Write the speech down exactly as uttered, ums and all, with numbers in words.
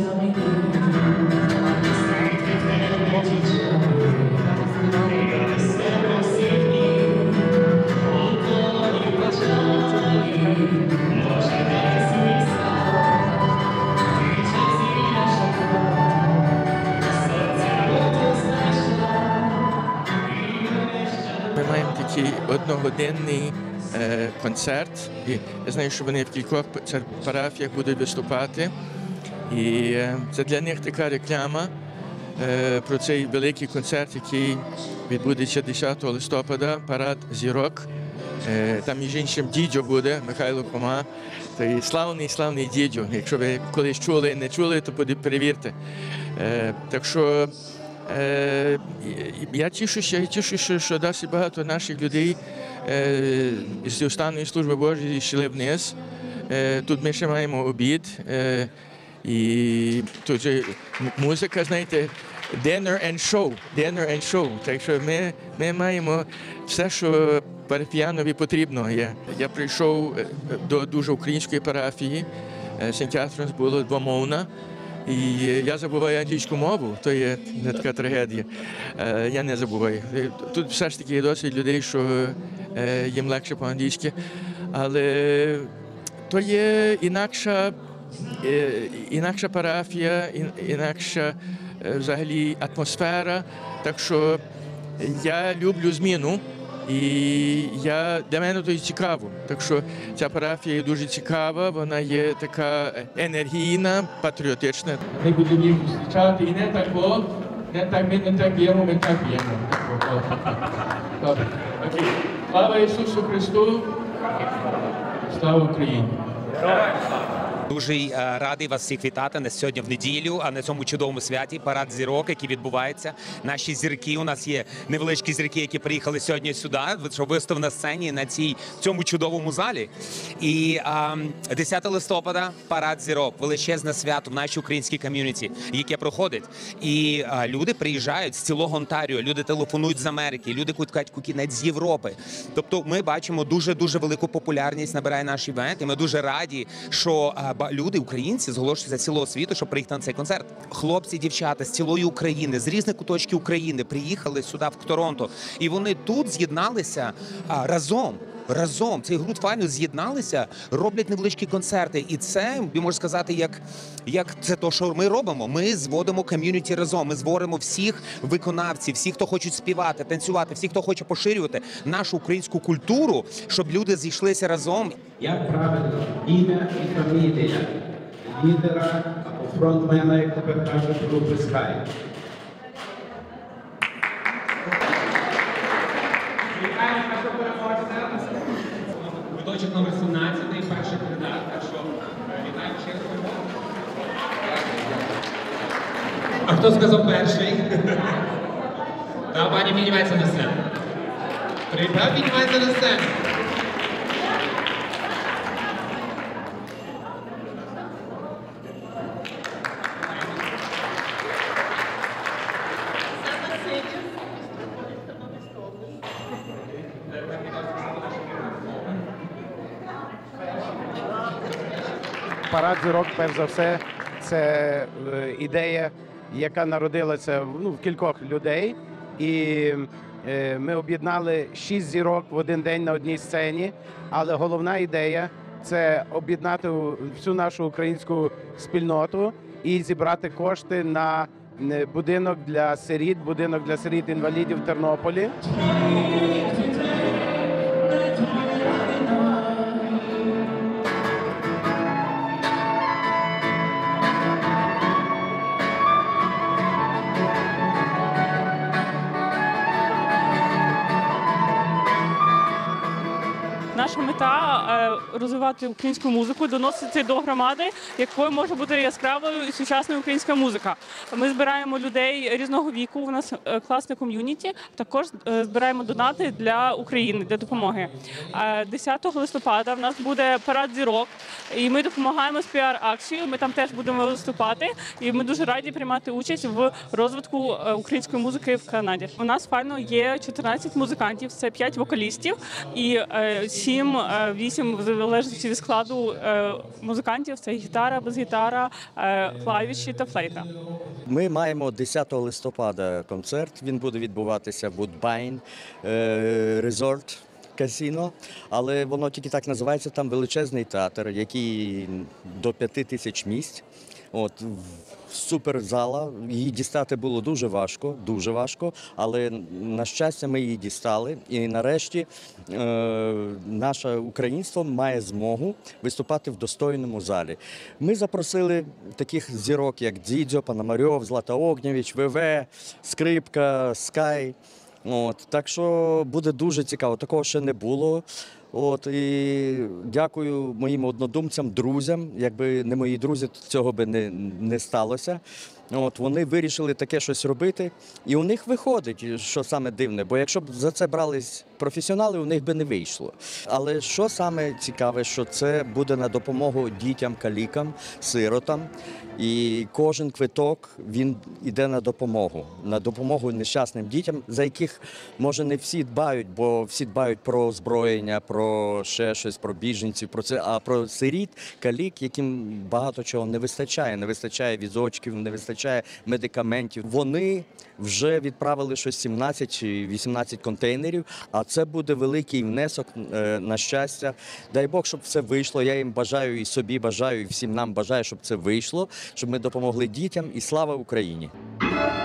Ми маємо такий одногодинний е, концерт. І я знаю, що вони в кількох парафіях будуть виступати. І е, це для них така реклама е, про цей великий концерт, який відбудеться десятого листопада, парад зірок. Е, там, між іншим, дідьо буде, Михайло Кома. Той славний, славний дідьо. Якщо ви колись чули, не чули, то перевірте. Е, так що Е, я тішуся, я тішуся, що досить багато наших людей е, з останньої служби Божої йшли вниз. Е, тут ми ще маємо обід. Е, і тут же музика, знаєте, dinner and show, dinner and show. Так що ми, ми маємо все, що парафіянові потрібно є. Я прийшов до дуже української парафії, Сент-Катрінс було двомовна. І я забуваю англійську мову, то є не така трагедія. Я не забуваю. Тут все ж таки є досить людей, що їм легше по-англійськи. Але то є інакша, інакша парафія, інакша взагалі атмосфера. Так що я люблю зміну. І я, для мене то і цікаво. Так що ця парафія дуже цікава, вона є така енергійна, патріотична. Ми будемо їх зустрічати і не так, о, не так, ми не так б'ємо, ми так б'ємо. Добре. Окей. Слава Ісусу Христу! Слава Україні! Дуже радий вас всіх вітати на сьогодні в неділю, а на цьому чудовому святі парад зірок, який відбувається. Наші зірки, у нас є невеличкі зірки, які приїхали сьогодні сюди, щоб вистав на сцені на цій цьому чудовому залі. І а, десятого листопада парад зірок, величезне свято в нашій українській ком'юніті, яке проходить. І а, люди приїжджають з цілого Онтаріо, люди телефонують з Америки, люди купують куки навіть з Європи. Тобто ми бачимо дуже-дуже велику популярність набирає наш івент, і ми дуже раді, що а, люди, українці, зголошуються з цілого світу, щоб приїхати на цей концерт. Хлопці, дівчата з цілої України, з різних куточків України приїхали сюди, в Торонто. І вони тут з'єдналися разом. Разом. Цей гурт файно з'єдналися, роблять невеличкі концерти. І це, можна сказати, як, як це те, що ми робимо. Ми зводимо ком'юніті разом. Ми зборемо всіх виконавців, всіх, хто хочуть співати, танцювати, всіх, хто хоче поширювати нашу українську культуру, щоб люди зійшлися разом. Як правильно ім'я і фамілія лідера або фронтмена, як тепер кажуть, групи Sky? Квиточок номер сімнадцятий, перший кандидат, так що вітаємо ще раз. А хто сказав перший? Та пані піднімається на сцену. Припав піднімається на сцену. Парад зірок, перш за все, це ідея, яка народилася ну, в кількох людей. І е, ми об'єднали шість зірок в один день на одній сцені. Але головна ідея – це об'єднати всю нашу українську спільноту і зібрати кошти на будинок для сиріт, будинок для сиріт-інвалідів в Тернополі. Наша мета – розвивати українську музику, доносити до громади, якою може бути яскравою і сучасною українська музика. Ми збираємо людей різного віку, у нас класне ком'юніті, також збираємо донати для України, для допомоги. десятого листопада в нас буде парад зірок, і ми допомагаємо з піар-акцією, ми там теж будемо виступати, і ми дуже раді приймати участь в розвитку української музики в Канаді. У нас файно є чотирнадцять музикантів, це п'ять вокалістів і сім-вісім залежності від складу е, музикантів, це гітара, бас-гітара, е, клавіші та флейта. Ми маємо десятого листопада концерт. Він буде відбуватися в Woodbine Resort Casino, але воно тільки так називається. Там величезний театр, який до п'яти тисяч місць. От, суперзала. Її дістати було дуже важко, дуже важко, але, на щастя, ми її дістали. І нарешті е, наше українство має змогу виступати в достойному залі. Ми запросили таких зірок, як Дзідзьо, Пономарьов, Злата Огнєвіч, ВВ, Скрипка, Скай. От, так що буде дуже цікаво. Такого ще не було. От, і дякую моїм однодумцям, друзям. Якби не мої друзі, то цього би не, не сталося. От, вони вирішили таке щось робити, і у них виходить, що саме дивне, бо якщо б за це брались професіонали, у них би не вийшло. Але що саме цікаве, що це буде на допомогу дітям, калікам, сиротам, і кожен квиток, він йде на допомогу, на допомогу нещасним дітям, за яких, може, не всі дбають, бо всі дбають про озброєння, про ще щось, про біженців, про це, а про сиріт, калік, яким багато чого не вистачає, не вистачає візочків, не вистачає медикаментів. Вони вже відправили щось сімнадцять чи вісімнадцять контейнерів, а це буде великий внесок на щастя. Дай Бог, щоб все вийшло. Я їм бажаю, і собі бажаю, і всім нам бажаю, щоб це вийшло, щоб ми допомогли дітям. І слава Україні!